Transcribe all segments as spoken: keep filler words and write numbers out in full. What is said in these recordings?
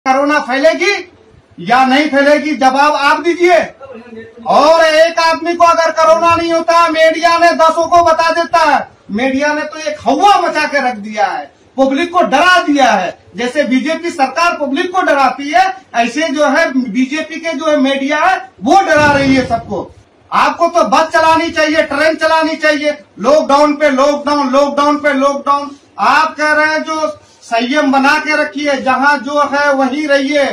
Corona फैलेगी या नहीं फैलेगी, जवाब आप दीजिए। और एक आदमी को अगर कोरोना नहीं होता, मीडिया ने दसों को बता देता है। मीडिया ने तो एक हवा मचा के रख दिया है, पब्लिक को डरा दिया है। जैसे बीजेपी सरकार पब्लिक को डराती है, ऐसे जो है बीजेपी के जो है मीडिया है वो डरा रही है सबको। आपको तो बस चलानी चाहिए, ट्रेन चलानी चाहिए, लॉकडाउन पे लॉकडाउन, लॉकडाउन पे लॉकडाउन। आप कह रहे हैं जो संयम बना के रखिए, जहाँ जो है वहीं रहिए,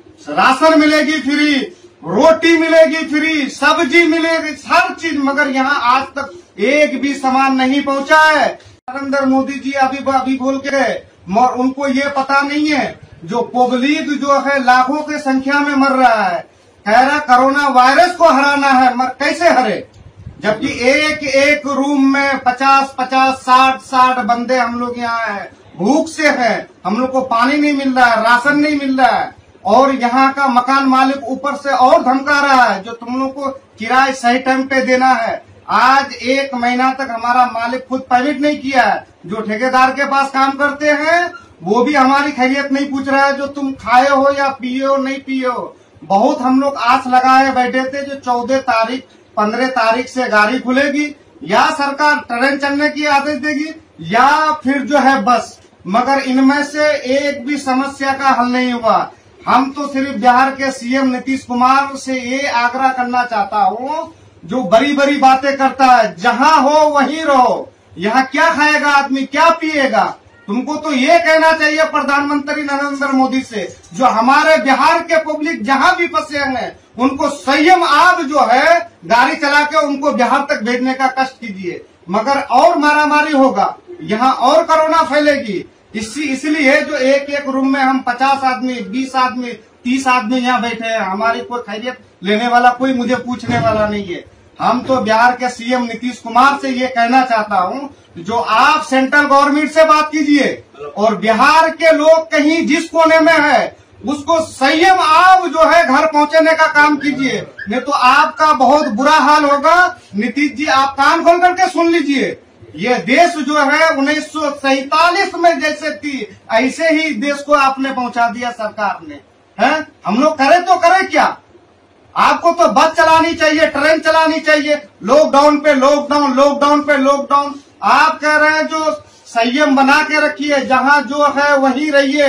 राशन मिलेगी फ्री, रोटी मिलेगी फ्री, सब्जी मिलेगी, हर चीज, मगर यहाँ आज तक एक भी सामान नहीं पहुँचा है। नरेंद्र मोदी जी अभी अभी बोल के गए, मगर उनको ये पता नहीं है जो पब्लिक जो है लाखों की संख्या में मर रहा है, कह रहा कोरोना वायरस को हराना है, मगर कैसे हरे, जबकि एक एक रूम में पचास पचास साठ साठ बंदे हम लोग यहाँ हैं, भूख से हैं, हम लोग को पानी नहीं मिल रहा है, राशन नहीं मिल रहा है, और यहाँ का मकान मालिक ऊपर से और धमका रहा है जो तुम लोग को किराए सही टाइम पे देना है। आज एक महीना तक हमारा मालिक खुद पेमेंट नहीं किया है, जो ठेकेदार के पास काम करते हैं वो भी हमारी खैरियत नहीं पूछ रहा है, जो तुम खाए हो या पिए हो नहीं पिए हो। बहुत हम लोग आस लगाए बैठे थे जो चौदह तारीख पंद्रह तारीख से गाड़ी खुलेगी, या सरकार ट्रेन चलने की आदेश देगी, या फिर जो है बस, मगर इनमें से एक भी समस्या का हल नहीं हुआ। हम तो सिर्फ बिहार के सीएम नीतीश कुमार से ये आग्रह करना चाहता हूँ, जो बड़ी बड़ी बातें करता है, जहाँ हो वहीं रहो। यहाँ क्या खाएगा आदमी, क्या पिएगा? तुमको तो ये कहना चाहिए प्रधानमंत्री नरेंद्र मोदी से, जो हमारे बिहार के पब्लिक जहाँ भी फंसे हैं उनको संयम आप जो है गाड़ी चला के उनको बिहार तक भेजने का कष्ट कीजिए, मगर और मारामारी होगा, यहाँ और कोरोना फैलेगी। इसी इसलिए जो एक एक रूम में हम पचास आदमी, बीस आदमी, तीस आदमी यहाँ बैठे हैं, हमारी कोई खैरियत लेने वाला, कोई मुझे पूछने वाला नहीं है। हम तो बिहार के सीएम नीतीश कुमार से ये कहना चाहता हूँ, जो आप सेंट्रल गवर्नमेंट से बात कीजिए और बिहार के लोग कहीं जिस कोने में है उसको संयम आप जो है घर पहुँचाने का काम कीजिए, नहीं तो आपका बहुत बुरा हाल होगा। नीतीश जी आप कान खोल करके सुन लीजिए, ये देश जो है उन्नीस सौ सैतालीस में जैसे थी ऐसे ही देश को आपने पहुंचा दिया सरकार ने, है। हम लोग करे तो करे क्या? आपको तो बस चलानी चाहिए, ट्रेन चलानी चाहिए, लॉकडाउन पे लॉकडाउन, लॉकडाउन पे लॉकडाउन। आप कह रहे हैं जो संयम बना के रखिए, जहाँ जो है वहीं रहिए,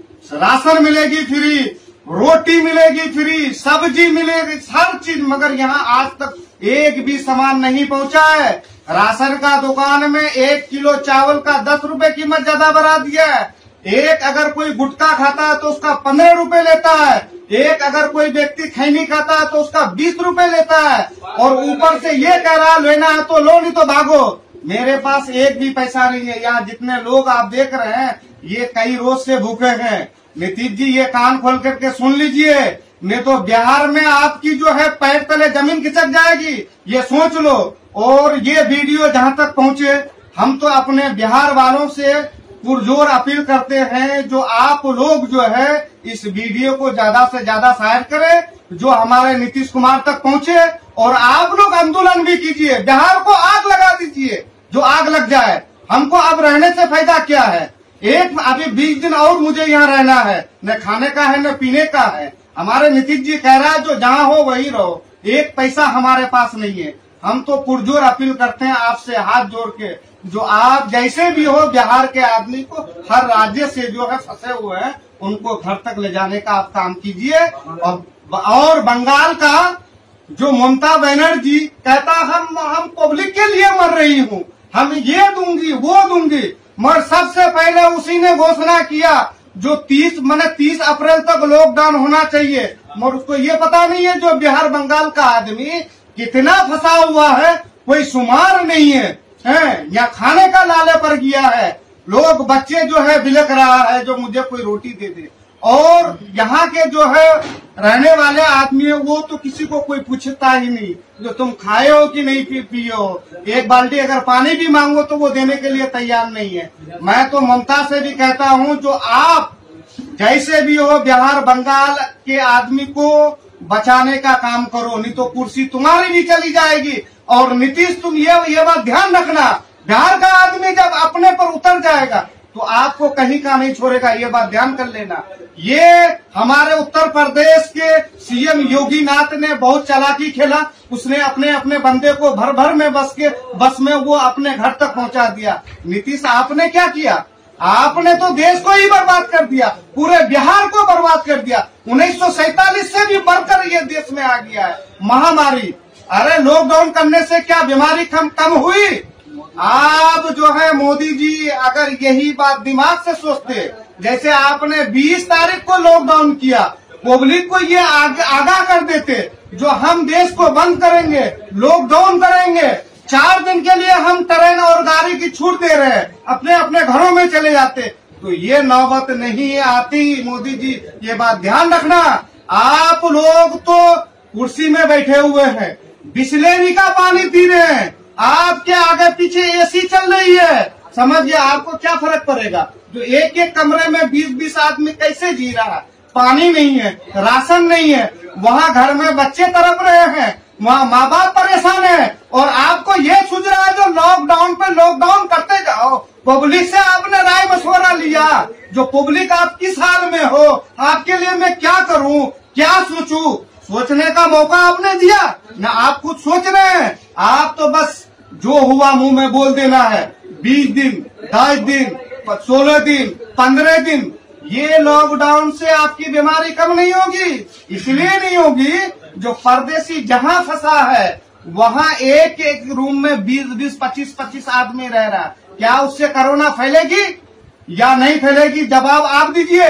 राशन मिलेगी फ्री, रोटी मिलेगी फ्री, सब्जी मिलेगी, हर चीज, मगर यहाँ आज तक एक भी सामान नहीं पहुँचा है। राशन का दुकान में एक किलो चावल का दस रुपए कीमत ज्यादा बढ़ा दिया है। एक अगर कोई गुटखा खाता है तो उसका पंद्रह रुपए लेता है, एक अगर कोई व्यक्ति खैनी खाता है तो उसका बीस रुपए लेता है, और ऊपर से ये कह रहा है लेना है तो लो, नहीं तो भागो। मेरे पास एक भी पैसा नहीं है। यहाँ जितने लोग आप देख रहे हैं ये कई रोज से भूखे हैं। नीतीश जी ये कान खोल करके सुन लीजिए, नहीं तो बिहार में आपकी जो है पैर तले जमीन खिसक जाएगी, ये सोच लो। और ये वीडियो जहाँ तक पहुँचे, हम तो अपने बिहार वालों से पुरजोर अपील करते हैं, जो आप लोग जो है इस वीडियो को ज्यादा से ज्यादा शेयर करें, जो हमारे नीतीश कुमार तक पहुँचे, और आप लोग आंदोलन भी कीजिए, बिहार को आग लगा दीजिए, जो आग लग जाए। हमको अब रहने से फायदा क्या है? एक अभी बीस दिन और मुझे यहाँ रहना है, न खाने का है न पीने का है। हमारे नीतीश जी कह रहा है जो जहाँ हो वहीं रहो, एक पैसा हमारे पास नहीं है। हम तो पुरजोर अपील करते हैं आपसे हाथ जोड़ के, जो आप जैसे भी हो बिहार के आदमी को हर राज्य से जो है फंसे हुए हैं उनको घर तक ले जाने का आप काम कीजिए। और, और बंगाल का जो ममता बनर्जी कहता हम हम पब्लिक के लिए मर रही हूँ, हम ये दूंगी वो दूंगी, मगर सबसे पहले उसी ने घोषणा किया जो तीस मैंने तीस अप्रैल तक लॉकडाउन होना चाहिए, मगर उसको ये पता नहीं है जो बिहार बंगाल का आदमी कितना फंसा हुआ है, कोई शुमार नहीं है, हैं? या खाने का लाले पर गया है। लोग बच्चे जो है बिलक रहा है जो मुझे कोई रोटी दे दे, और यहाँ के जो है रहने वाले आदमी है वो तो किसी को कोई पूछता ही नहीं, जो तुम खाए हो कि नहीं पी पियो। एक बाल्टी अगर पानी भी मांगो तो वो देने के लिए तैयार नहीं है। मैं तो ममता से भी कहता हूँ जो आप जैसे भी हो बिहार बंगाल के आदमी को बचाने का काम करो, नहीं तो कुर्सी तुम्हारी भी चली जाएगी। और नीतीश तुम ये ये बात ध्यान रखना, बिहार का आदमी जब अपने पर उतर जाएगा तो आपको कहीं का नहीं छोड़ेगा, ये बात ध्यान कर लेना। ये हमारे उत्तर प्रदेश के सीएम योगी नाथ ने बहुत चालाकी खेला। उसने अपने अपने बंदे को भर भर में बस के बस में वो अपने घर तक पहुंचा दिया। नीतीश, आपने क्या किया? आपने तो देश को ही बर्बाद कर दिया, पूरे बिहार को बर्बाद कर दिया। उन्नीस सौ सैतालीस से भी बढ़कर ये देश में आ गया है महामारी। अरे लॉकडाउन करने से क्या बीमारी कम कम हुई? आप जो है मोदी जी, अगर यही बात दिमाग से सोचते, जैसे आपने बीस तारीख को लॉकडाउन किया, पब्लिक को ये आग, आगाह कर देते जो हम देश को बंद करेंगे, लॉकडाउन करेंगे, चार दिन के लिए हम ट्रेन और गाड़ी की छूट दे रहे हैं, अपने अपने घरों में चले जाते, तो ये नौबत नहीं आती। मोदी जी, ये बात ध्यान रखना। आप लोग तो कुर्सी में बैठे हुए हैं, बिस्लेरी का पानी पी रहे हैं, आपके आगे पीछे एसी चल रही है। समझिए, आपको क्या फर्क पड़ेगा? जो एक एक कमरे में बीस बीस आदमी कैसे जी रहा है? पानी नहीं है, राशन नहीं है, वहाँ घर में बच्चे तड़प रहे हैं, वहाँ माँ बाप परेशान है, और आपको ये सूझ रहा है जो लॉकडाउन पे लॉकडाउन करते जाओ। पब्लिक से आपने राय मशवरा लिया, जो पब्लिक आप किस हाल में हो, आपके लिए मैं क्या करूँ, क्या सोचूं, सोचने का मौका आपने दिया ना। आप कुछ सोच रहे हैं, आप तो बस जो हुआ मुंह में बोल देना है। बीस दिन, दस दिन, सोलह दिन, पंद्रह दिन, ये लॉकडाउन से आपकी बीमारी कम नहीं होगी। इसलिए नहीं होगी जो परदेसी जहाँ फंसा है वहाँ एक एक रूम में बीस बीस पच्चीस पच्चीस आदमी रह रहा है। क्या उससे कोरोना फैलेगी या नहीं फैलेगी? जवाब आप दीजिए।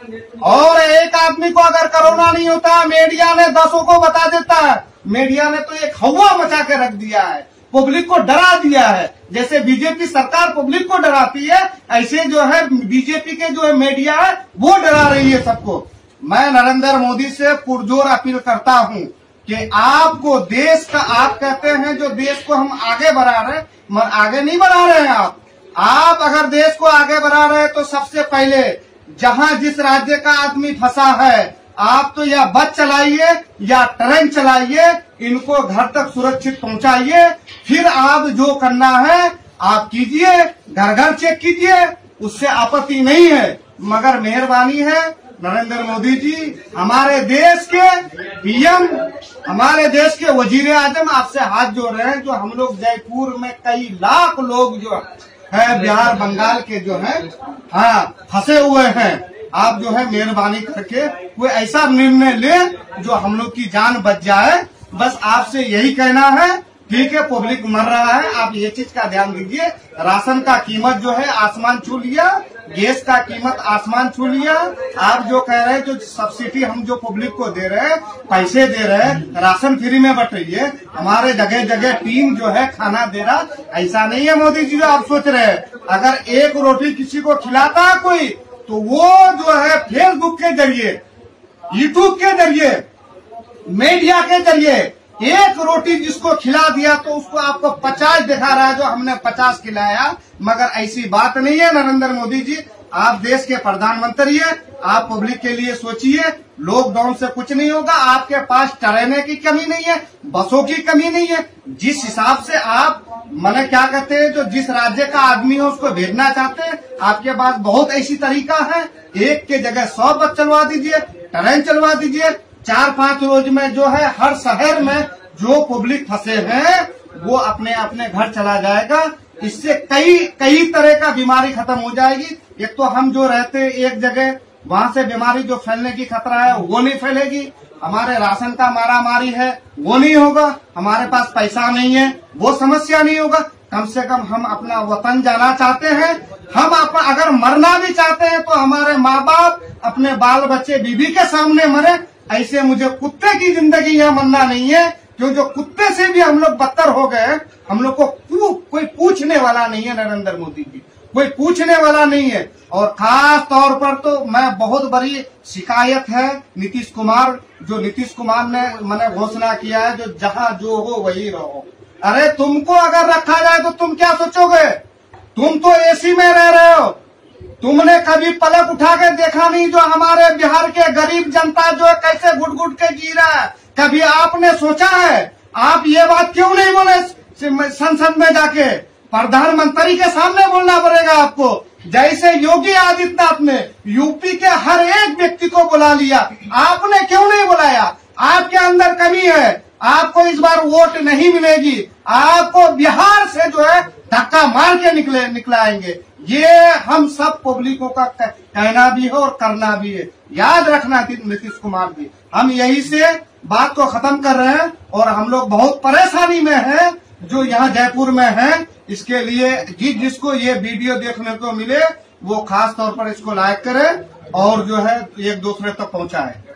और एक आदमी को अगर कोरोना नहीं होता, मीडिया ने दसों को बता देता है। मीडिया ने तो एक हवा मचा के रख दिया है, पब्लिक को डरा दिया है। जैसे बीजेपी सरकार पब्लिक को डराती है, ऐसे जो है बीजेपी के जो है मीडिया है वो डरा रही है सबको। मैं नरेंद्र मोदी से पुरजोर अपील करता हूँ कि आपको देश का, आप कहते हैं जो देश को हम आगे बढ़ा रहे हैं, मगर आगे नहीं बढ़ा रहे हैं आप। आप अगर देश को आगे बढ़ा रहे हैं तो सबसे पहले जहाँ जिस राज्य का आदमी फंसा है, आप तो या बस चलाइए या ट्रेन चलाइए, इनको घर तक सुरक्षित पहुंचाइए। फिर आप जो करना है आप कीजिए, घर घर चेक कीजिए, उससे आपत्ति नहीं है। मगर मेहरबानी है नरेंद्र मोदी जी, हमारे देश के पीएम, हमारे देश के वजीर आजम आपसे हाथ जोड़ रहे हैं। जो हम लोग जयपुर में कई लाख लोग जो है बिहार बंगाल के जो है हाँ फंसे हुए हैं, आप जो है मेहरबानी करके कोई ऐसा निर्णय ले जो हम लोग की जान बच जाए। बस आपसे यही कहना है। ठीक है, पब्लिक मर रहा है, आप ये चीज का ध्यान दीजिए। राशन का कीमत जो है आसमान छू लिया, गैस का कीमत आसमान छू लिया। आप जो कह रहे हैं जो सब्सिडी हम जो पब्लिक को दे रहे हैं, पैसे दे रहे हैं, राशन फ्री में बटाइए। हमारे जगह जगह टीम जो है खाना दे रहा, ऐसा नहीं है मोदी जी जो आप सोच रहे हैं। अगर एक रोटी किसी को खिलाता है कोई, तो वो जो है फेसबुक के जरिए, यूट्यूब के जरिए, मीडिया के जरिए एक रोटी जिसको खिला दिया तो उसको आपको पचास दिखा रहा है जो हमने पचास खिलाया। मगर ऐसी बात नहीं है नरेंद्र मोदी जी, आप देश के प्रधानमंत्री हैं, आप पब्लिक के लिए सोचिए। लॉकडाउन से कुछ नहीं होगा। आपके पास ट्रेन की कमी नहीं है, बसों की कमी नहीं है। जिस हिसाब से आप मैंने क्या कहते हैं जो जिस राज्य का आदमी है उसको भेजना चाहते हैं, आपके पास बहुत ऐसी तरीका है। एक के जगह सौ बस चलवा दीजिए, ट्रेन चलवा दीजिए। चार पांच रोज में जो है हर शहर में जो पब्लिक फंसे हैं वो अपने अपने घर चला जाएगा। इससे कई कई तरह का बीमारी खत्म हो जाएगी। एक तो हम जो रहते हैं एक जगह, वहाँ से बीमारी जो फैलने की खतरा है वो नहीं फैलेगी। हमारे राशन का मारा मारी है वो नहीं होगा। हमारे पास पैसा नहीं है वो समस्या नहीं होगा। कम से कम हम अपना वतन जाना चाहते हैं। हम अगर मरना भी चाहते हैं तो हमारे माँ बाप, अपने बाल बच्चे, बीबी के सामने मरे। ऐसे मुझे कुत्ते की जिंदगी यहाँ मरना नहीं है, क्यों जो कुत्ते से भी हम लोग बदतर हो गए। हम लोग को क्यों कोई पूछने वाला नहीं है नरेंद्र मोदी जी, कोई पूछने वाला नहीं है। और खास तौर पर तो मैं बहुत बड़ी शिकायत है नीतीश कुमार, जो नीतीश कुमार ने मैंने घोषणा किया है जो जहाँ जो हो वही रहो। अरे तुमको अगर रखा जाए तो तुम क्या सोचोगे? तुम तो एसी में रह रहे हो, तुमने कभी पलक उठा के देखा नहीं जो हमारे बिहार के गरीब जनता जो है कैसे घुट घुट के जी रहा है। कभी आपने सोचा है? आप ये बात क्यों नहीं बोले संसद में जाके? प्रधानमंत्री के सामने बोलना पड़ेगा आपको जैसे योगी आदित्यनाथ ने यूपी के हर एक व्यक्ति को बुला लिया, आपने क्यों नहीं बुलाया? आपके अंदर कमी है, आपको इस बार वोट नहीं मिलेगी, आपको बिहार से जो है धक्का मार के निकले निकलाएंगे। ये हम सब पब्लिकों का कहना भी है और करना भी है, याद रखना नीतीश कुमार जी। हम यही से बात को खत्म कर रहे हैं और हम लोग बहुत परेशानी में हैं जो यहाँ जयपुर में हैं। इसके लिए जिस जिसको ये वीडियो देखने को मिले वो खास तौर पर इसको लाइक करे और जो है एक दूसरे तक पहुंचाए।